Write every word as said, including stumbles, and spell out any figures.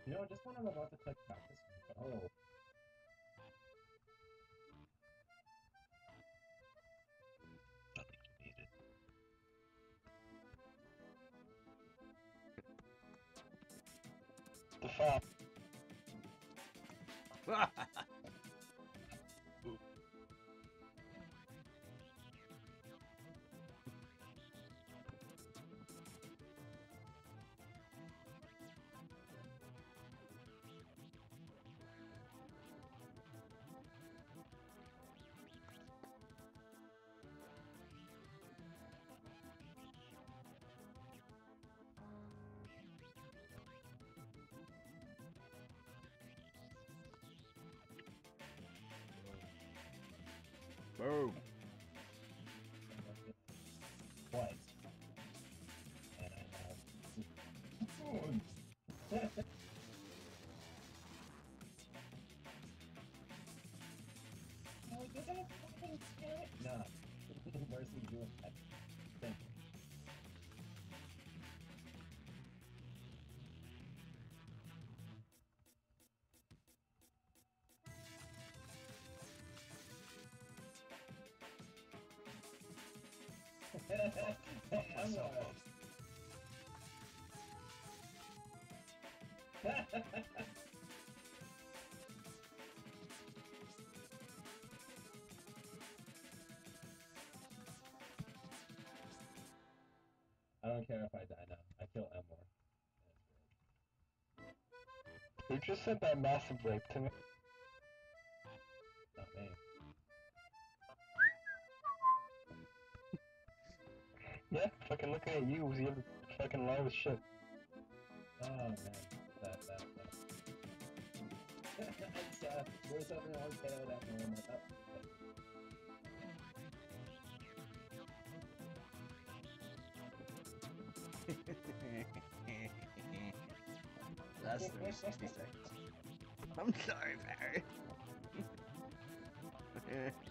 You know, just when I'm about to click practice. Oh. I think you need it. The fact. Boom. What? And I have spoons. Oh, did that fucking skip? Nah. Mercy doing that thing. Fuck myself up. I don't care if I die now. I kill Emor. Who just sent that massive rape to me? Not me. Yeah, fucking looking at you, you're fucking low as shit. Oh man, that that that. I saw there was something wrong with that one. I'm like, oh. That's three sixty seconds. I'm sorry, Barry.